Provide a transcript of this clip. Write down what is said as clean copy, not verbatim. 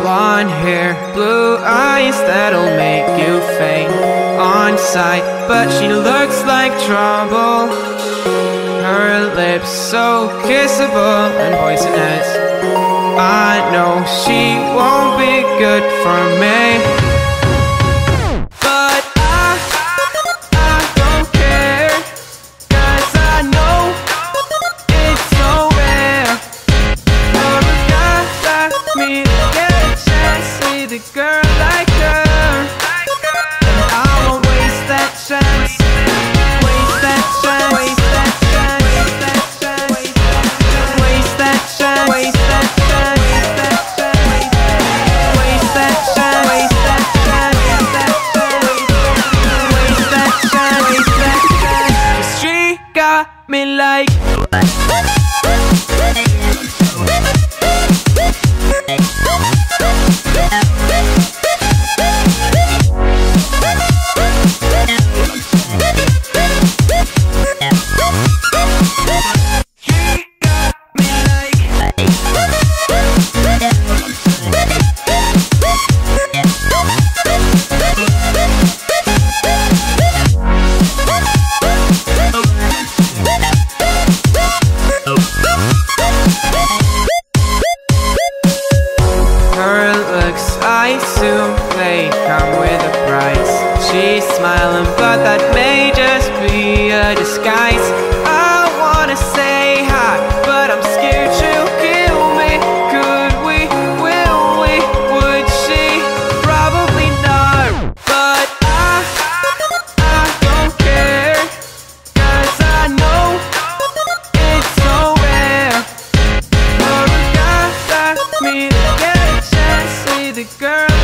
blonde hair, blue eyes that'll make you faint on sight, but she looks like trouble. Her lips so kissable and poisonous. I know she won't be good for me, but I don't care, 'cause I know it's so rare for a guy like me to get a chance with a girl like her. And I won't waste that chance, waste that chance, waste that chance, waste that chance, waste that chance, waste that chance, waste that chance, waste that chance, waste that chance, waste that chance. 'Cause she got me like. Her looks, I assume they come with a price. She's smiling, but that may just be a disguise. I wanna say hi, but I'm scared she'll kill me. Could we, will we, would she? Probably not, but I don't care, 'cause I know it's so rare for a guy like me to get a chance with a girl